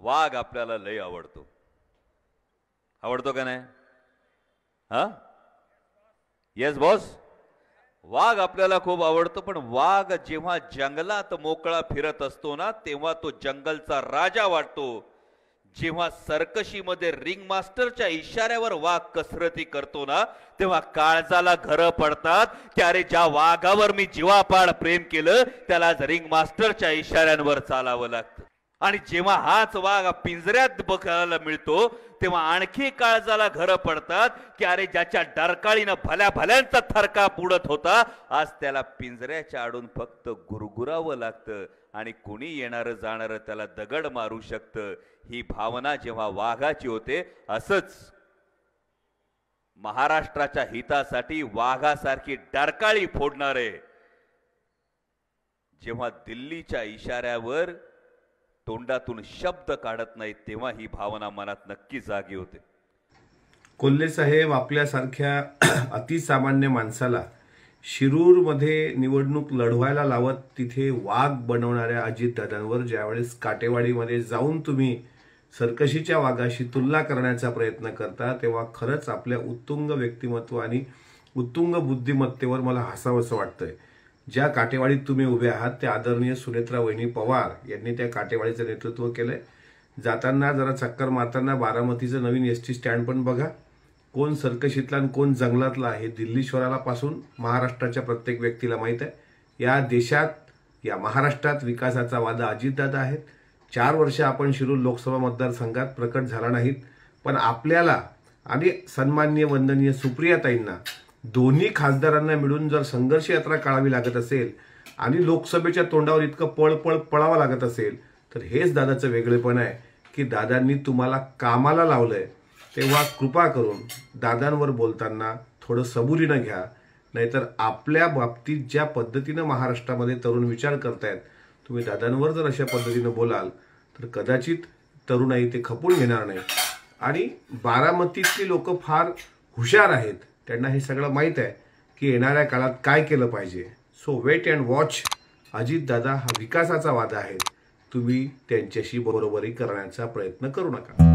वाघ आपल्याला लय आवडतो. आवडतो का नाही? हा, येस बॉस. वाघ आपल्याला खूप आवडतो, पण वाघ जेव्हा जंगलात मोकळा फिरत असतो ना, तेव्हा तो जंगलचा राजा वाटतो. जेव्हा सर्कशीमध्ये रिंग मास्टरच्या इशाऱ्यावर वाघ कसरती करतो ना, तेव्हा काळजाला घर पडतात की अरे ज्या वाघावर मी जीवापाड प्रेम केलं त्याला आज रिंग मास्टरच्या इशाऱ्यांवर चालावं लागतं. आणि जेव्हा हाच वाघ पिंजऱ्यात बघायला मिळतो तेव्हा आणखी काळजाला घर पडतात की अरे ज्याच्या डरकाळीनं भल्या भल्यांचा थरकाप उडत होता, आज त्याला पिंजऱ्याच्या आडून फक्त गुरगुरावं लागतं आणि कुणी येणारं जाणारं त्याला दगड मारू शकतं. ही भावना जेव्हा वाघाची होते, असंच महाराष्ट्राच्या हितासाठी वाघासारखी डरकाळी फोडणारे जेव्हा दिल्लीच्या इशाऱ्यावर तोंडातून शब्द काढत नाहीत, तेव्हा ही भावना मनात नक्की जागी होते. कोल्हे साहेब आपल्यासारख्या अतिसामान्य माणसाला शिरूरमध्ये निवडणूक लढवायला लावत तिथे वाघ बनवणाऱ्या अजितदादांवर ज्यावेळेस काटेवाडीमध्ये जाऊन तुम्ही सर्कशीच्या वाघाशी तुलना करण्याचा प्रयत्न करता, तेव्हा खरंच आपल्या उत्तुंग व्यक्तिमत्व आणि उत्तुंग बुद्धिमत्तेवर मला हसावंसं वाटतंय. ज्या काटेवाडीत तुम्ही उभे आहात त्या आदरणीय सुनेत्रा वहिनी पवार यांनी त्या काटेवाडीचं नेतृत्व केलंय. जाताना जरा चक्कर मारताना बारामतीचं नवीन एसटी स्टँड पण बघा. कोण सर्कशीतला आणि कोण जंगलातला हे दिल्लीश्वरालापासून महाराष्ट्राच्या प्रत्येक व्यक्तीला माहीत आहे. या देशात, या महाराष्ट्रात विकासाचा वादा अजितदादा आहेत. 4 वर्ष आपण शिरूर लोकसभा मतदारसंघात प्रकट झाला नाहीत, पण आपल्याला आणि सन्माननीय वंदनीय सुप्रियाताईंना दोन्ही खासदारांना मिळून जर संघर्ष यात्रा काढावी लागत असेल आणि लोकसभेच्या तोंडावर इतकं पळपळ पळावं लागत असेल, तर हेच दादाचं वेगळेपण आहे की दादांनी तुम्हाला कामाला लावलंय. तेव्हा कृपा करून दादांवर बोलताना थोडं सबुरीनं घ्या. नाहीतर आपल्या बाबतीत ज्या पद्धतीनं महाराष्ट्रामध्ये तरुण विचार करतायत, तुम्ही दादांवर जर अशा पद्धतीनं बोलाल तर कदाचित तरुणाई ते खपून घेणार नाही. आणि बारामतीतली लोक फार हुशार आहेत, त्यांना हे सगळं माहीत आहे की येणाऱ्या काळात काय केलं पाहिजे. So wait and watch. Ajitdada हा विकासाचा वादा आहे, तुम्ही त्यांच्याशी बरोबरी करण्याचा प्रयत्न करू नका.